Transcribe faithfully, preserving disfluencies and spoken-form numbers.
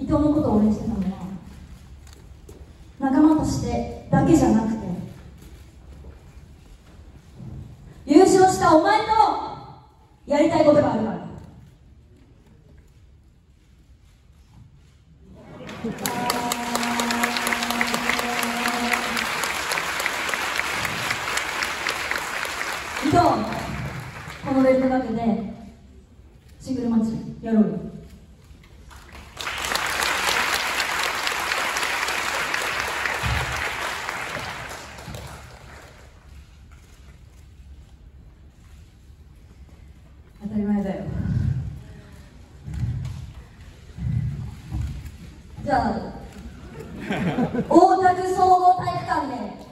伊藤のことを応援してたのは仲間としてだけじゃなくて、優勝したお前とやりたいことがあるから。伊藤、このベルトかけてシングルマッチやろうよ。当たり前だよ。じゃあ大田区総合体育館で